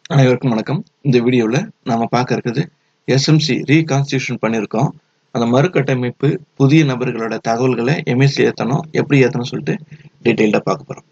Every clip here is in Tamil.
அனைவருக்கும் வணக்கம். இந்த வீடியோல நாம பார்க்க இருக்குது எஸ்எம்சி ரீகான்ஸ்டிடியூஷன் பண்ணியிருக்கோம். அந்த மறுகட்டமைப்பு புதிய நபர்களோட தகவல்களை எம்எஸ்சி ஏற்றணும், எப்படி ஏற்றணும் சொல்லிட்டு டீட்டெயில்டாக பார்க்க போறோம்.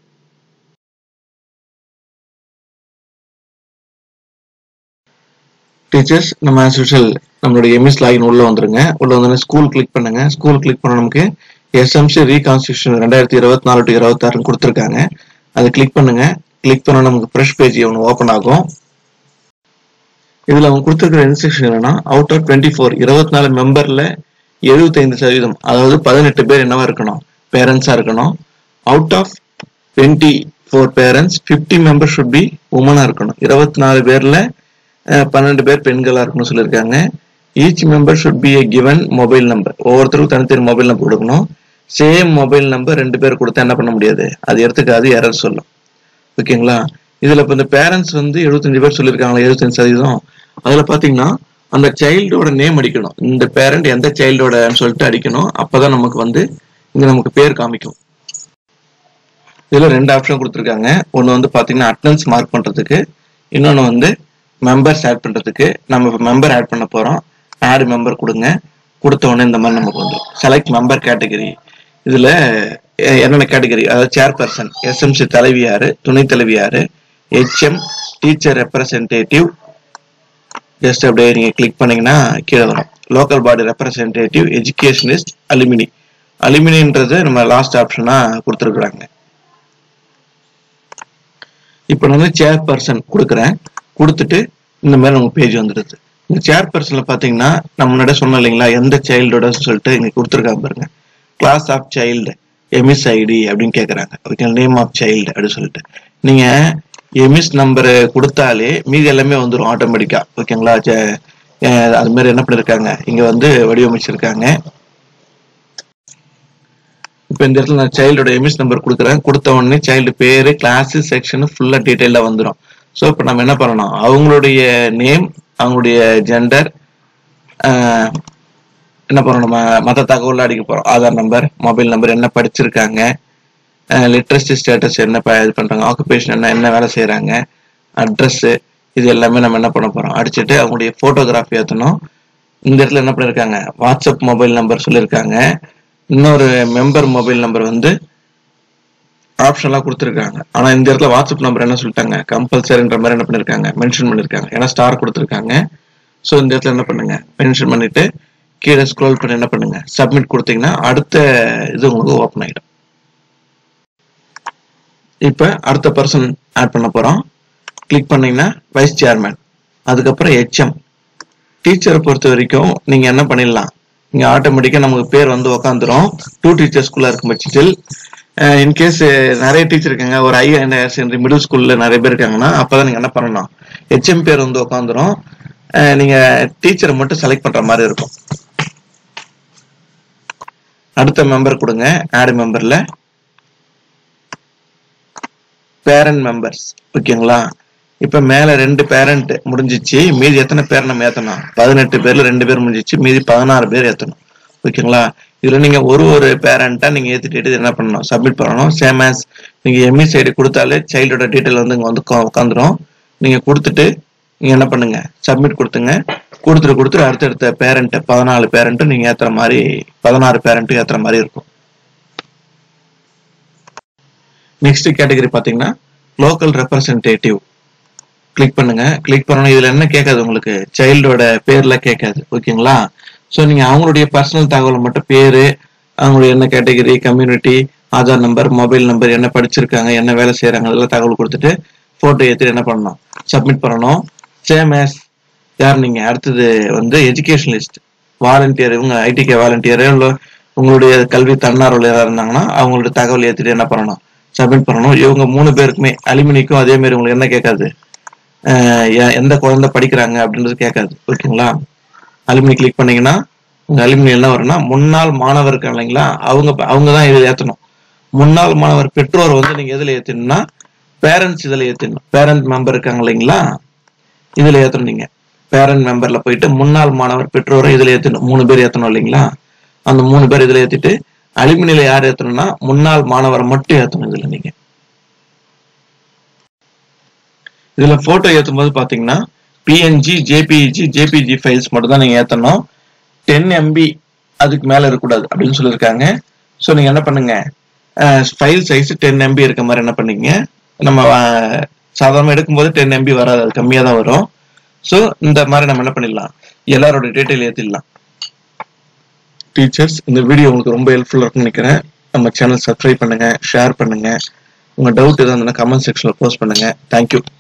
டீச்சர்ஸ், நம்ம ஆஸ் யூஷுவல் நம்மளுடைய எம்எஸ் லாகின் உள்ள வந்துருங்க. உள்ள வந்து ஸ்கூல் கிளிக் பண்ணுங்க. ஸ்கூல் கிளிக் பண்ண நமக்கு எஸ்எம்சி ரீகான்ஸ்டிடியூஷன் 2024 to 26 கொடுத்துருக்காங்க. அதை கிளிக் பண்ணுங்க. கிளிக் பண்ண நமக்கு ஃப்ரெஷ் பேஜ் ஒன்று ஓப்பன் ஆகும். இதுல அவங்க கொடுத்துருக்கிற இன்ஸ்ட்ரக்ஷன் என்னன்னா, அவுட் ஆஃப் 24 மெம்பர்ல 75%, அதாவது 18 பேர் என்னவா இருக்கணும், பேரண்ட்ஸா இருக்கணும். Out of 24 parents 50 members should be உமனா இருக்கணும். 24 பேர்ல 12 பேர் பெண்களா இருக்கணும்னு சொல்லியிருக்காங்க. Each member should be a given mobile number. ஒவ்வொருத்தருக்கும் தனித்தனி மொபைல் நம்பர் கொடுக்கணும். சேம் மொபைல் நம்பர் 2 பேர் கொடுத்தா என்ன பண்ண முடியாது, அது எடுத்துக்காது, எரர் சொல்லும். ஓகேங்களா? இதுல இப்ப இந்த பேரண்ட்ஸ் வந்து 75 பேர் சொல்லியிருக்காங்களா, 75%. அதுல பாத்தீங்கன்னா அந்த சைல்டோட நேம் அடிக்கணும். இந்த பேரண்ட் எந்த சைல்டோட சொல்லிட்டு அடிக்கணும். அப்பதான் நமக்கு வந்து இங்க நமக்கு பேர் காமிக்கும். இதுல 2 ஆப்ஷன் கொடுத்துருக்காங்க. ஒன்னு வந்து பாத்தீங்கன்னா அட்டெண்டன்ஸ் மார்க் பண்றதுக்கு, இன்னொன்னு வந்து மெம்பர்ஸ் ஆட் பண்றதுக்கு. நம்ம இப்போ மெம்பர் ஆட் பண்ண போறோம். ஆட் மெம்பர் கொடுங்க. கொடுத்த உடனே இந்த மாதிரி நமக்கு வந்து செலக்ட் மெம்பர் கேட்டகரி. இதுல என்னென்ன கேட்டகரி, அதாவது சேர்பர்சன், எஸ்எம்சி தலைவி யாரு, துணை தலைவி யாரு, ஹெச்எம், டீச்சர் ரெப்ரசன்டேட்டிவ். ஜஸ்ட் அப்படியே நீங்க கிளிக் பண்ணீங்கன்னா கீழே வரும். Local body representative, educationist, alumni. அலுமினின்றது நம்ம லாஸ்ட் ஆப்ஷனா கொடுத்துருக்குறாங்க. இப்போ நான் வந்து சேர்பர்சன் கொடுக்குறேன். கொடுத்துட்டு இந்த மாதிரி நமக்கு பேஜ் வந்துடுது. இந்த சேர்பர்சன்ல பாத்தீங்கன்னா நம்ம முன்னாடி சொன்னோம் இல்லைங்களா, எந்த சைல்டோட சொல்லிட்டு இங்க கொடுத்துருக்காங்க பாருங்க. Class of child, EMIS ID அப்படின்னு கேட்கறாங்க. ஓகே, நேம் ஆஃப் சைல்டு அப்படின்னு சொல்லிட்டு நீங்க எம்எஸ் நம்பர் கொடுத்தாலே மீதி எல்லாமே வந்துடும் ஆட்டோமேட்டிக்கா. ஓகேங்களா? அது மாதிரி என்ன பண்ணிருக்காங்க, இங்க வந்து வடிவமைச்சிருக்காங்க. இப்ப இந்த இடத்துல நான் சைல்டோட எம்எஸ் நம்பர் கொடுக்குறேன். கொடுத்த உடனே சைல்டு பேரு, கிளாஸ், செக்ஷன் ஃபுல்லா டீடைலா வந்துடும். ஸோ இப்போ நம்ம என்ன பண்ணணும், அவங்களுடைய நேம், அவங்களுடைய ஜெண்டர், என்ன பண்ணணும், நம்ம மற்ற தகவல் அடிக்க போறோம். ஆதார் நம்பர், மொபைல் நம்பர், என்ன படிச்சிருக்காங்க, லிட்ரஸி ஸ்டேட்டஸ் என்ன இது பண்றாங்க, ஆக்குபேஷன் என்ன வேலை செய்யறாங்க, அட்ரஸ், இது எல்லாமே நம்ம என்ன பண்ண போறோம் அடிச்சுட்டு அவங்களுடைய போட்டோகிராஃபி ஏற்றணும். இந்த இடத்துல என்ன பண்ணிருக்காங்க, வாட்ஸ்அப் மொபைல் நம்பர் சொல்லியிருக்காங்க. இன்னொரு மெம்பர் மொபைல் நம்பர் வந்து ஆப்ஷன்லாம் கொடுத்துருக்காங்க. ஆனா இந்த இடத்துல வாட்ஸ்அப் நம்பர் என்ன சொல்லிட்டாங்க, கம்பல்சரின்ற மாதிரி என்ன பண்ணிருக்காங்க, மென்ஷன் பண்ணிருக்காங்க. ஏன்னா ஸ்டார் கொடுத்துருக்காங்க. ஸோ இந்த இடத்துல என்ன பண்ணுங்க, மென்ஷன் பண்ணிட்டு கீழே ஸ்க்ரோல் பண்ணி என்ன பண்ணுங்க, சப்மிட் கொடுத்தீங்கன்னா அடுத்த இது உங்களுக்கு ஓப்பன் ஆயிடும். இப்ப அடுத்த பர்சன் ஆட் பண்ண போறோம். கிளிக் பண்ணீங்கன்னா வைஸ் சேர்மேன், அதுக்கப்புறம் ஹெச்எம். டீச்சரை பொறுத்த வரைக்கும் நீங்க என்ன பண்ணிடலாம், இங்க ஆட்டோமேட்டிக்கா நமக்கு பேர் வந்து உக்காந்துரும். 2 டீச்சர்ஸ்குள்ள இருக்கும் பட்சத்தில் இன்கேஸ் நிறைய டீச்சர் இருக்காங்க, ஒரு மிடில் ஸ்கூல்ல நிறைய பேர் இருக்காங்கன்னா அப்பதான் நீங்க என்ன பண்ணணும், ஹெச்எம் பேர் வந்து உட்காந்துரும். நீங்க டீச்சரை மட்டும் செலக்ட் பண்ற மாதிரி இருக்கும். அடுத்த மெம்பர் கொடுங்க. ஆட் மெம்பர்ல பேரண்ட் மெம்பர்ஸ். ஓகேங்களா? இப்ப மேல 2 பேரண்ட் முடிஞ்சிச்சு. மீதி எத்தனை பேர் நம்ம ஏத்தணும், 18 பேர்ல 2 பேர் முடிஞ்சிச்சு. மீதி 16 பேர் ஏத்தணும். ஓகேங்களா? இதுல நீங்க ஒரு பேரண்டா நீங்க ஏத்திட்டு என்ன பண்ணணும், சப்மிட் பண்ணணும். சேம் ஆஸ் நீங்க எம்இ சைடு கொடுத்தாலே சைல்டோட டீடைல் வந்து இங்க வந்து உட்காந்துரும். நீங்க கொடுத்துட்டு நீங்க என்ன பண்ணுங்க, சப்மிட் கொடுத்துங்க. கொடுத்துட்டு அடுத்தடுத்த பேரண்ட் 14 பேரண்ட்டும் நீங்க ஏத்துற மாதிரி, 16 பேரண்ட்டும் ஏத்துற மாதிரி இருக்கும். நெக்ஸ்ட் கேட்டகரி பாத்தீங்கன்னா லோக்கல் ரெப்ரசன்டேட்டிவ். கிளிக் பண்ணுங்க. கிளிக் பண்ணணும். இதுல என்ன கேட்காது, உங்களுக்கு சைல்டோட பேர்ல கேட்காது. ஓகேங்களா? ஸோ நீங்க அவங்களுடைய பர்சனல் தகவல் மட்டும், பேரு, அவங்களுடைய என்ன category, community, Aadhaar number, mobile number, என்ன படிச்சிருக்காங்க, என்ன வேலை செய்யறாங்க, அதெல்லாம் தகவல் கொடுத்துட்டு போட்டோ ஏற்றி என்ன பண்ணணும், சப்மிட் பண்ணணும். சேம் ஆஸ் யார் நீங்க அடுத்தது வந்து எஜுகேஷனலிஸ்ட், வாலண்டியர், இவங்க ஐடிகே வாலண்டியர், உங்களுடைய கல்வி தன்னார்வலர் யாராக இருந்தாங்கன்னா அவங்களுடைய தகவல் ஏற்றிட்டு என்ன பண்ணணும், சப்மிட் பண்ணணும். இவங்க 3 பேருக்குமே, அலுமினிக்கும் அதே மாதிரி உங்களுக்கு என்ன கேட்காது, எந்த குழந்தை படிக்கிறாங்க அப்படின்றது கேட்காது. ஓகேங்களா? அலுமினி கிளிக் பண்ணீங்கன்னா உங்க அலுமினி என்ன வரும்னா, முன்னாள் மாணவர் இருக்காங்க இல்லைங்களா, அவங்க தான் இதில் ஏற்றணும். முன்னாள் மாணவர் பெற்றோர் வந்து நீங்க எதுல ஏத்தணும்னா பேரண்ட்ஸ் இதுல ஏத்தணும். பேரண்ட் மெம்பர் இருக்காங்க இல்லைங்களா, இதுல ஏத்தணும். நீங்க பேரண்ட் மெம்பர்ல போயிட்டு முன்னாள் மாணவர் பெற்றோரை இதுல ஏத்தணும். 3 பேர் ஏத்தணும் இல்லைங்களா, அந்த 3 பேர் இதுல ஏத்திட்டு அலுமினியில யார் ஏத்தணும்னா முன்னாள் மாணவரை மட்டும் ஏத்தணும் இதுல. நீங்க இதுல போட்டோ ஏற்றும் போது பாத்தீங்கன்னா PNG, JPEG, JPG ஃபைல்ஸ் மட்டும் தான் நீங்க ஏற்றணும். 10 MB அதுக்கு மேல இருக்கக்கூடாது அப்படின்னு சொல்லியிருக்காங்க. ஸோ நீங்க என்ன பண்ணுங்க, ஃபைல் சைஸ் 10 MB இருக்க மாதிரி என்ன பண்ணீங்க, நம்ம சாதாரணமாக எடுக்கும்போது 10 MB வராது, அது கம்மியாக தான் வரும். ஸோ இந்த மாதிரி நம்ம என்ன பண்ணிடலாம், எல்லாரோட டீட்டெயில் ஏற்றிடலாம். டீச்சர்ஸ், இந்த வீடியோ உங்களுக்கு ரொம்ப ஹெல்ப்ஃபுல்லாக இருக்கும்னு நினைக்கிறேன். நம்ம சேனல் சப்ஸ்கிரைப் பண்ணுங்க, ஷேர் பண்ணுங்க. உங்க டவுட் எதாவது இருந்தால் கமெண்ட் செக்ஷன்ல போஸ்ட் பண்ணுங்க. தேங்க்யூ.